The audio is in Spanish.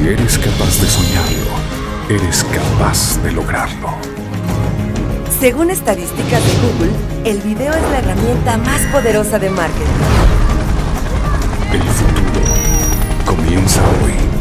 Si eres capaz de soñarlo, eres capaz de lograrlo. Según estadísticas de Google, el video es la herramienta más poderosa de marketing. El futuro comienza hoy.